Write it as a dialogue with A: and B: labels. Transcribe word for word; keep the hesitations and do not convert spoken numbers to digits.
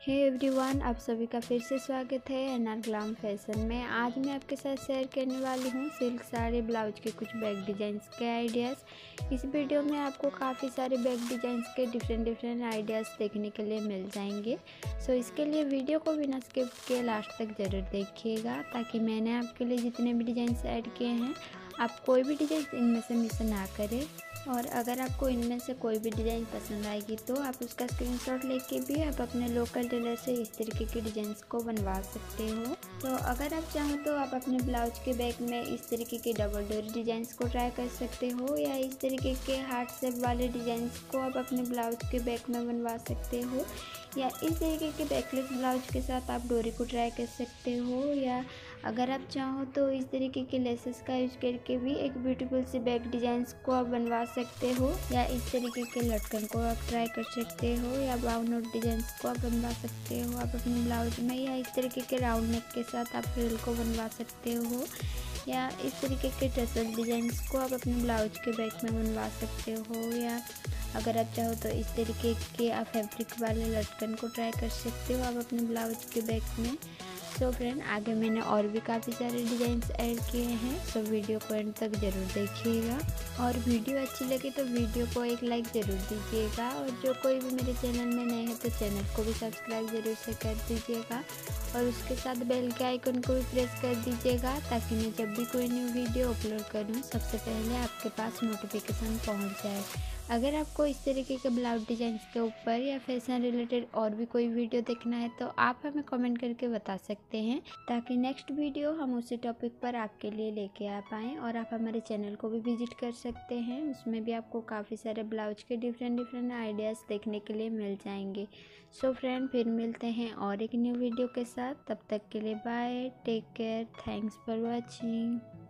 A: Hey everyone, आप सभी का फिर से स्वागत है एनआर ग्लाम फैशन में। आज मैं आपके साथ शेयर करने वाली हूँ सिल्क साड़ी ब्लाउज के कुछ बैक डिजाइंस के आइडियाज़। इस वीडियो में आपको काफ़ी सारे बैक डिजाइंस के डिफरेंट डिफरेंट आइडियाज़ देखने के लिए मिल जाएंगे। सो इसके लिए वीडियो को बिना स्किप के लास्ट तक ज़रूर देखिएगा, ताकि मैंने आपके लिए जितने भी डिजाइंस ऐड किए हैं आप कोई भी डिजाइन इनमें से मिस ना करें। और अगर आपको इनमें से कोई भी डिज़ाइन पसंद आएगी तो आप उसका स्क्रीनशॉट लेके भी आप अपने लोकल टेलर से इस तरीके के डिज़ाइंस को बनवा सकते हो। तो अगर आप चाहो तो आप अपने ब्लाउज के बैक में इस तरीके के डबल डोरी डिज़ाइंस को ट्राई कर सकते हो, या इस तरीके के हार्ट शेप वाले डिज़ाइंस को आप अपने ब्लाउज के बैक में बनवा सकते हो, या इस तरीके के बैकलेस ब्लाउज के साथ आप डोरी को ट्राई कर सकते हो, या अगर आप चाहो तो इस तरीके के लेसेस का यूज करके भी एक ब्यूटीफुल सी बैक डिजाइंस को आप बनवा सकते हो, या इस तरीके के लटकन को आप ट्राई कर सकते हो, या बाउ नोट डिजाइंस को आप बनवा सकते हो आप अपने ब्लाउज में, या इस तरीके के राउंड नेक के साथ आप फ्रिल को बनवा सकते हो, या इस तरीके के टसल डिजाइंस को आप अपने ब्लाउज के बैक में बनवा सकते हो, या अगर आप चाहो तो इस तरीके के आप फैब्रिक वाले लटकन को ट्राई कर सकते हो आप अपने ब्लाउज के बैक में। सो फ्रेंड, आगे मैंने और भी काफ़ी सारे डिज़ाइंस ऐड किए हैं, सो वीडियो को एंड तक ज़रूर देखिएगा। और वीडियो अच्छी लगे तो वीडियो को एक लाइक ज़रूर दीजिएगा, और जो कोई भी मेरे चैनल में नए हैं तो चैनल को भी सब्सक्राइब ज़रूर से कर दीजिएगा, और उसके साथ बेल के आइकन को भी प्रेस कर दीजिएगा, ताकि मैं जब भी कोई न्यू वीडियो अपलोड करूँ सबसे पहले आपके पास नोटिफिकेशन पहुँच जाए। अगर आपको इस तरीके के ब्लाउज डिजाइन के ऊपर या फैशन रिलेटेड और भी कोई वीडियो देखना है तो आप हमें कमेंट करके बता सकते हैं, ताकि नेक्स्ट वीडियो हम उसी टॉपिक पर आपके लिए लेके आ पाएँ। और आप हमारे चैनल को भी विजिट कर सकते हैं, उसमें भी आपको काफ़ी सारे ब्लाउज के डिफरेंट डिफरेंट आइडियाज़ देखने के लिए मिल जाएंगे। सो फ्रेंड, फिर मिलते हैं और एक न्यू वीडियो के साथ। तब तक के लिए bye, take care, thanks for watching.